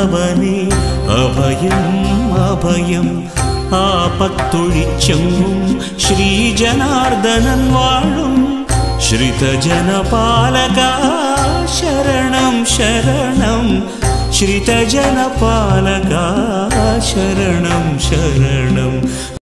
കാക്കുന്നവനെ അഭയം അഭയം ആപത്തൊഴിച്ചെങ്ങും ശ്രീജനാർദ്ദനൻ വാഴും ശ്രിതജനപാലക ശരണം ശരണം ശ്രിതജനപാലക ശരണം ശരണം